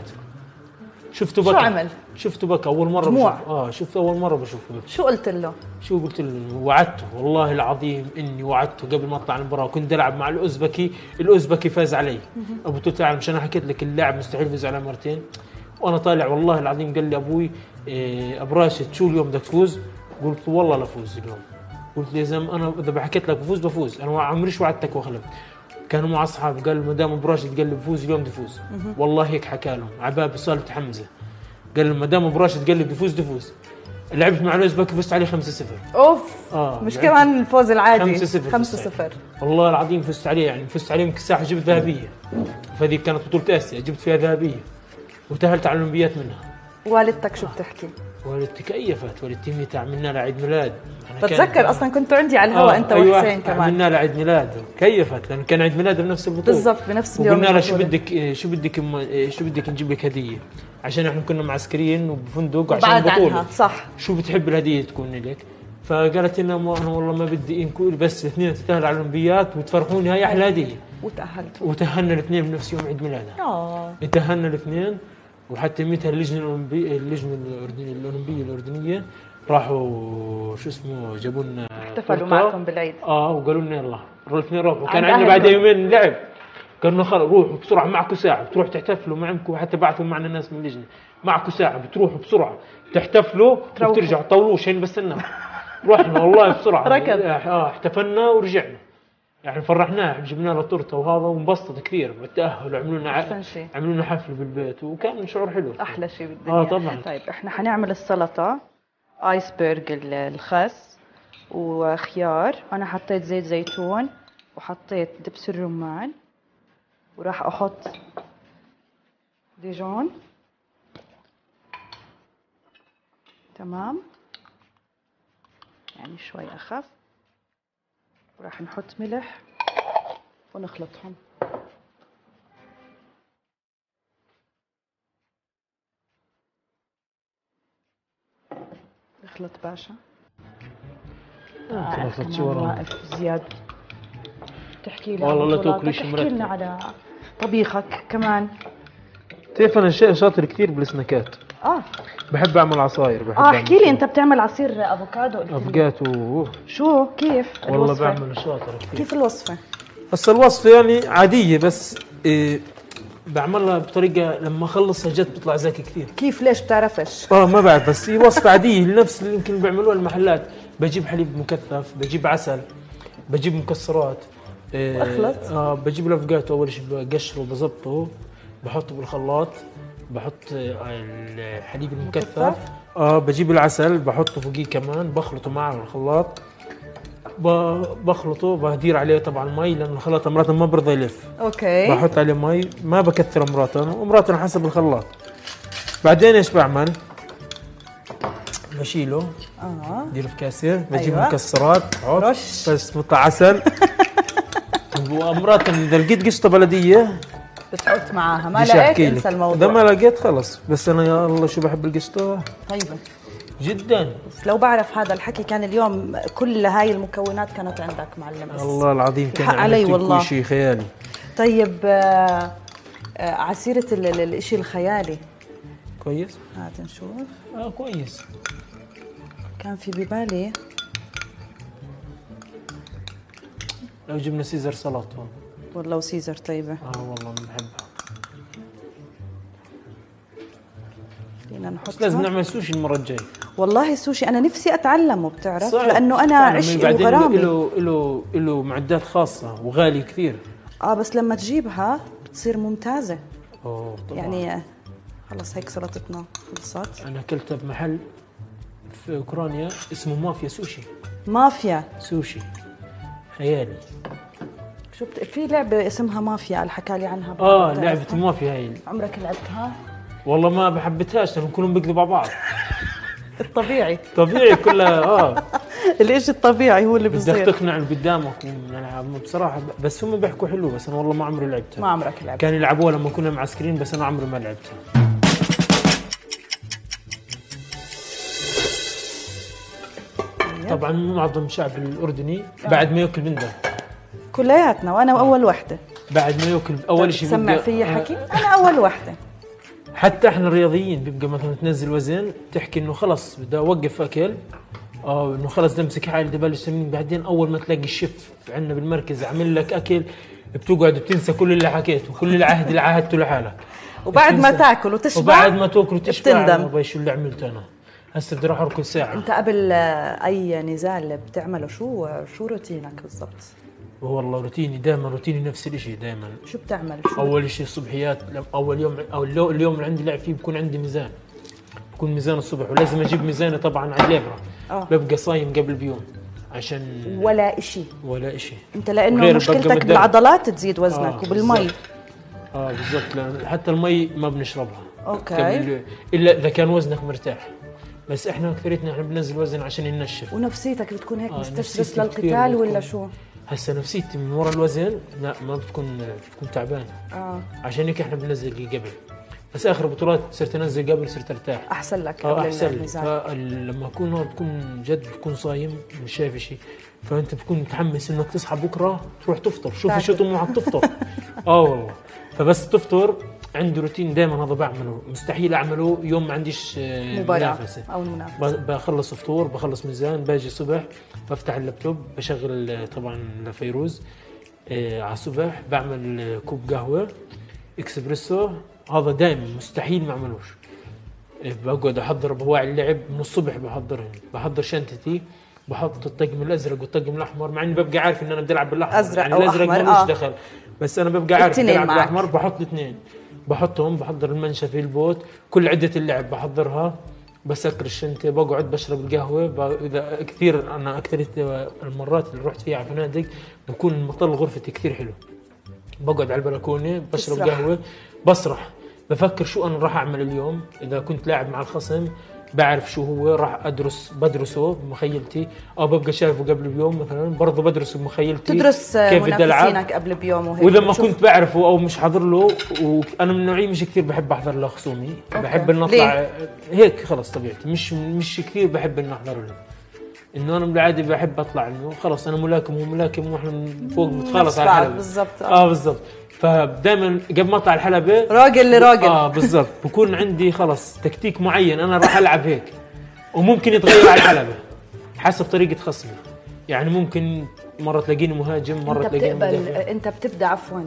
شفته بكى. شو عمل؟ شفته بكى أول مرة دموع. آه شفته أول مرة بشوفه بكى. شو قلت له؟ شو قلت له؟ وعدته والله العظيم إني وعدته قبل ما أطلع المباراة. كنت ألعب مع الأوزبكي. الأوزبكي فاز علي أبو توت العالم. مش أنا حكيت لك اللاعب مستحيل يفوز على مرتين. وأنا طالع والله العظيم قال لي أبوي إيه أبو راشد شو اليوم بدك تفوز؟ قلت والله لا فوز اليوم. قلت لي زلمة أنا إذا بحكيت لك بفوز بفوز. أنا عمريش وعدتك وأخلف. كانوا مع أصحاب قال ما دام أبو راشد قال لي بفوز اليوم بفوز. والله هيك حكى لهم عباب صالة حمزة. قال لما دام ابو راشد قال لي بفوز بفوز. لعبت مع الاوزبك فزت عليه خمسة صفر. اوف آه مش كمان الفوز العادي. خمسة صفر خمسة صفر والله العظيم فزت عليه. يعني فزت عليه يمكن ساحه جبت ذهبيه. فهذيك كانت بطوله اسيا جبت فيها ذهبيه وتاهلت على الاولمبيات منها. والدتك شو بتحكي؟ والدتي كيفت. والدتي متى عملنا لها عيد ميلاد. بتذكر اصلا كنتوا عندي على الهواء آه انت أيوة وحسين كمان. عملنا لها عيد ميلاد كيفت لان كان عيد ميلاد بنفس البطوله بالضبط بنفس اليوم. وقلنا لها شو بدك شو بدك شو بدك نجيب لك هديه عشان احنا كنا معسكرين وبفندق عشان البطوله. صح. شو بتحب الهديه تكون لك؟ فقالت لنا ما انا والله ما بدي نكون بس اثنين تتاهلوا على الاولمبيات وتفرحوني هاي احلى هديه. وتاهلت وتاهلنا الاثنين بنفس يوم عيد ميلادها. اه تاهلنا الاثنين وحتى ميتها اللجنه الاولمبيه اللجنه الاردنيه الاولمبيه الاردنيه راحوا شو اسمه جابوا لنا احتفلوا معكم بالعيد. اه وقالوا لنا يلا الاثنين روحوا. كان عندنا بعد يومين لعب كانه خلص روحوا بسرعه معكم ساعه بتروح تحتفلوا معكم، حتى بعثوا معنا ناس من اللجنه معكم ساعه بتروحوا بسرعه تحتفلوا وبترجعوا طولوا شيء بستناه. رحنا والله بسرعه ركض اه احتفلنا ورجعنا، يعني فرحناه جبنا له تورته وهذا وانبسط كثير بالتاهل وعملوا لنا عملوا لنا حفله بالبيت وكان شعور حلو. احلى شيء بالدنيا. اه طبعا. طيب احنا حنعمل السلطه ايسبرغ الخس وخيار. انا حطيت زيت زيتون وحطيت دبس الرمان وراح احط ديجون. تمام يعني شوي اخف، وراح نحط ملح ونخلطهم. اخلط باشا. آه كمان واقف زياد تحكي لي والله لا تاكلي شيء مرتب. تحكي لنا على طبيخك كمان. بتعرف انا شيء شاطر كثير بالسناكات. اه بحب اعمل عصاير. بحب اه احكي لي انت بتعمل عصير افوكادو. افوكادو شو كيف والله الوصفة؟ بعمل شاطر كثير. كيف الوصفه؟ هسه الوصفه يعني عاديه بس إيه بعملها بطريقه لما اخلصها جد بيطلع زاكي كثير. كيف ليش بتعرفش؟ اه ما بعرف بس هي وصفه عاديه نفس اللي يمكن بيعملوها المحلات. بجيب حليب مكثف، بجيب عسل، بجيب مكسرات إيه واخلط. اه بجيب الافوكادو اول شيء بقشره بظبطه بحطه بالخلاط، بحط الحليب المكثف اه بجيب العسل بحطه فوقيه كمان بخلطه معه بالخلاط، بخلطه بهدير عليه طبعا مي لانه الخلاط مرات ما برضى يلف. اوكي بحط عليه مي ما بكثر مرات انا ومرات انا حسب الخلاط. بعدين ايش بعمل؟ بشيله اه بديره في كاسه، بجيب أيوة. مكسرات رش بس مطلع عسل ومرات اذا لقيت قشطه بلديه بتحط معاها، ما لقيت انسى الموضوع. اذا ما لقيت خلص. بس انا يا الله شو بحب القشطه طيبه جدا. بس لو بعرف هذا الحكي كان اليوم كل هاي المكونات كانت عندك معلم. بس الله العظيم كان علي والله شيء خيالي. طيب آه آه عسيرة الاشي الخيالي كويس. هات نشوف. اه كويس. كان في ببالي لو جبنا سيزر سلطه والله وسيزر طيبة. اه والله بنحبها. فينا نحط لازم نعمل سوشي المرة الجاية. والله السوشي أنا نفسي أتعلمه بتعرف لأنه أنا عشقي وغرامي. بعدين له له له معدات خاصة وغالي كثير. اه بس لما تجيبها بتصير ممتازة. اوه طبعا. يعني خلص هيك سلطتنا خلصت. أنا أكلتها بمحل في أوكرانيا اسمه مافيا سوشي. مافيا سوشي خيالي. شو بت... في لعبة اسمها مافيا اللي حكى لي عنها. اه لعبة المافيا هاي. عمرك لعبتها؟ والله ما بحبتهاش لأنهم كلهم بيكذبوا على بعض. الطبيعي طبيعي كلها اه الإشي الطبيعي هو اللي بيصير. بدك تقنع اللي قدامك بصراحة. بس هم بيحكوا حلو بس أنا والله ما عمري لعبتها. ما عمرك لعبتها؟ كانوا يلعبوها لما كنا معسكرين بس أنا عمري ما لعبتها. طبعا معظم الشعب الأردني بعد ما ياكل بندم. كلياتنا وانا اول وحده. بعد ما ياكل اول شيء سمع فيا حكي انا اول وحده. حتى احنا الرياضيين بيبقى مثلا تنزل وزن تحكي انه خلص بدي اوقف اكل او انه خلص امسك حالي بدي ابلش تمرين. بعدين اول ما تلاقي الشيف عندنا بالمركز عامل لك اكل بتقعد بتنسى كل اللي حكيته وكل العهد اللي عهدته لحالك. وبعد ما تاكل وتشبع وبعد ما تاكل وتشبع بتندم شو اللي عملته انا. هسه بدي اروح اركض ساعه. انت قبل اي نزال بتعمله شو شو روتينك بالضبط؟ والله روتيني دائما روتيني نفس الشيء دائما. شو بتعمل؟ شو اول شيء الصبحيات اول يوم او اليوم اللي عندي لعب فيه بكون عندي ميزان. بكون ميزان الصبح ولازم اجيب ميزاني طبعا على الليبرا. آه. ببقى صايم قبل بيوم عشان ولا إشي ولا إشي. انت لانه مشكلتك بالعضلات تزيد وزنك آه وبالمي. اه بالضبط لأن حتى المي ما بنشربها. اوكي الا اذا كان وزنك مرتاح. بس احنا اكثريتنا احنا بننزل وزن عشان ننشف. ونفسيتك بتكون هيك آه مستشرس للقتال ولا شو؟ هسه نفسيتي من ورا الوزن لا ما بتكون بتكون تعبانه. اه عشان هيك احنا بننزل قبل. بس اخر بطولات صرت انزل قبل صرت ارتاح. احسن لك قبل احسن لي. لما اكون هون بكون جد بكون صايم مش شايف شيء فانت بتكون متحمس انك تصحى بكره تروح تفطر. شوف شو طموحك تفطر. اه والله فبس تفطر عندي روتين دائما هذا بعمله مستحيل اعمله يوم ما عنديش منافسه او المنافسه. بخلص فطور بخلص ميزان باجي الصبح بفتح اللابتوب بشغل طبعا لفيروز إيه على الصبح بعمل كوب قهوه اكسبريسو، هذا دائما مستحيل ما اعملوش. إيه بقعد احضر بواعي اللعب من الصبح، بحضرهم بحضر شنطتي، بحط الطقم الازرق والطقم الاحمر، مع اني ببقى عارف ان انا بدي العب بالاحمر، ازرق يعني او الازرق احمر ملوش آه. دخل، بس انا ببقى عارف بدي العب معك. بالاحمر، بحط الاثنين بحطهم، بحضر المنشف في البوت، كل عده اللعب بحضرها، بسكر الشنطه، بقعد بشرب القهوه. ب... اذا كثير انا اكثر المرات اللي رحت فيها على فنادق بكون مطل غرفتي كثير حلو، بقعد على البلكونه بشرب تسرح. قهوه، بسرح، بفكر شو انا راح اعمل اليوم. اذا كنت لاعب مع الخصم بعرف شو هو راح ادرس، بدرسه بمخيلتي، او ببقى شايفه قبل بيوم مثلا برضه بدرسه بمخيلتي، تدرس كيف بدي العب منافسينك قبل بيوم وهيك. واذا ما كنت بعرفه او مش حاضر له، وانا من نوعي مش كثير بحب احضر لخصومي، بحب ان اطلع هيك خلص طبيعتي، مش مش كثير بحب ان احضر له، انه انا بالعاده بحب اطلع انه خلص انا ملاكم وملاكم واحنا فوق متخلص على الحلبه بالضبط. اه, آه بالضبط. فدائما قبل ما اطلع الحلبه راجل لراجل اه بالضبط بكون عندي خلص تكتيك معين انا راح العب هيك، وممكن يتغير على الحلبه حسب طريقه خصمي، يعني ممكن مره تلاقيني مهاجم، مره تلاقيني مدافع. انت بتبدا عفوا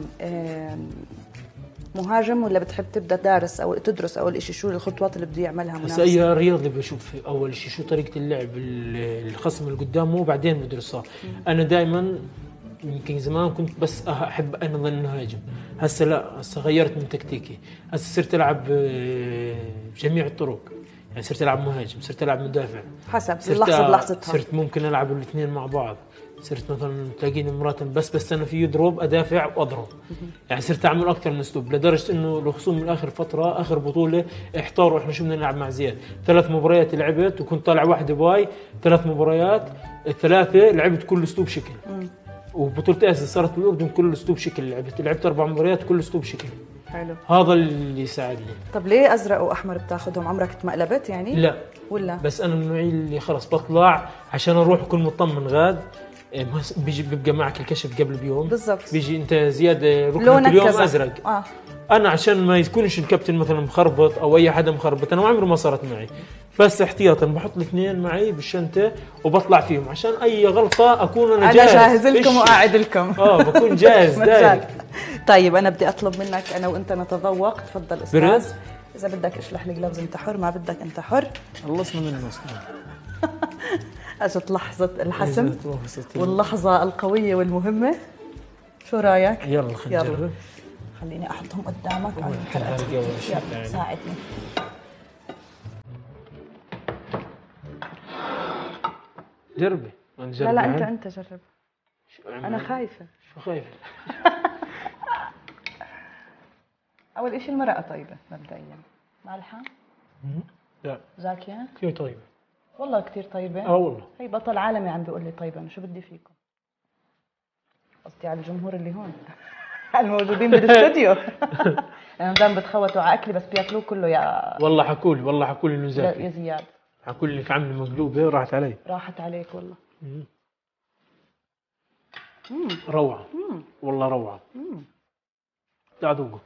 مهاجم ولا بتحب تبدا دارس او تدرس اول شيء شو الخطوات اللي بده يعملها منافس؟ بس اي رياضي بشوف اول شيء شو طريقه اللعب الخصم اللي قدامه وبعدين بدرسها. انا دائما يمكن زمان كنت بس احب انا ظن هاجم، هسه لا، هسه غيرت من تكتيكي، هسه صرت العب بجميع الطرق، يعني صرت العب مهاجم، صرت العب مدافع، حسب اللحظه بلحظتها، صرت ممكن العب الاثنين مع بعض، صرت مثلا تلاقيني مرات بس بس انا في يضرب ادافع واضرب، يعني صرت اعمل اكثر من اسلوب، لدرجه انه الخصوم من اخر فتره اخر بطوله احتاروا احنا شو بدنا نلعب مع زياد. ثلاث مباريات لعبت وكنت طالع واحده باي، ثلاث مباريات الثلاثه لعبت كل اسلوب شكل. وبطوله اسيا صارت بالاردن كل اسلوب شكل لعبت، لعبت اربع مباريات كل اسلوب شكل. حلو، هذا اللي ساعدني. طب ليه ازرق واحمر بتاخذهم؟ عمرك تمقلبت يعني؟ لا ولا بس انا من النوعيه اللي خلص بطلع عشان اروح اكون مطمن غاد، بيجي بيبقى معك الكشف قبل بيوم بالضبط، بيجي انت زياده ركنك اليوم كذا. ازرق آه. انا عشان ما يكونش الكابتن مثلا مخربط او اي حدا مخربط، انا عمره ما صارت معي، بس احتياطا بحط الاثنين معي بالشنطه وبطلع فيهم عشان اي غلطه اكون انا جاهز، انا جاهز لكم وقاعد لكم اه بكون جاهز دايركت. طيب انا بدي اطلب منك انا وانت نتذوق، تفضل استاذ. برز؟ اذا بدك اشلح لي جلوفز انت حر، ما بدك انت حر. خلصنا من النص. اجت لحظه الحسم واللحظه القويه والمهمه، شو رايك؟ يلا خلينا نجرب. خليني احطهم قدامك على الحلقه، يلا ساعدني. جربي. لا لا انت انت جرب، انا خايفه. شو خايفه؟ اول اشي المرقه طيبه مبدئيا، مالحه؟ لا زاكيه؟ كثير طيبه والله كثير طيبه. اه والله هي بطل عالمي عم بيقول لي طيبه، انا شو بدي فيكم؟ قصدي على الجمهور اللي هون الموجودين بالاستوديو. انا دام بتخوتوا على اكلي بس بياكلوه كله يا والله حكولي، والله حكولي انه زاكي يا زياد، حكولي انك عامله مقلوبه راحت علي. راحت عليك والله. مم. مم. روعه مم. والله روعه. مم. لا ذوقه.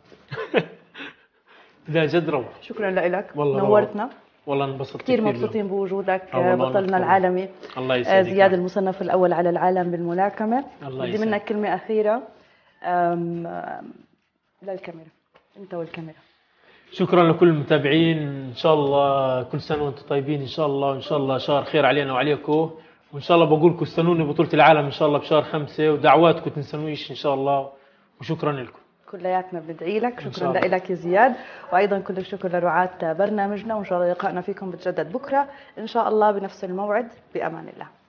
لا جد روعه. شكرا لك، والله نورتنا. والله انبسطت كثير مبسوطين بوجودك آه بطلنا العالمي. الله يسعدك. زياد المصنف الاول على العالم بالملاكمه. الله بدي منك كلمه اخيره أم أم للكاميرا، انت والكاميرا. شكرا لكل المتابعين، ان شاء الله كل سنه وانتم طيبين ان شاء الله، وان شاء الله شهر خير علينا وعليكم، وان شاء الله بقول لكم استنوني بطوله العالم ان شاء الله بشهر خمسة، ودعواتكم تنسونيش ان شاء الله، وشكرا لكم. كلياتنا بندعي لك. شكرا لك يا زياد، وايضا كل الشكر لرعاة برنامجنا، وان شاء الله لقائنا فيكم بتجدد بكره ان شاء الله بنفس الموعد، بامان الله.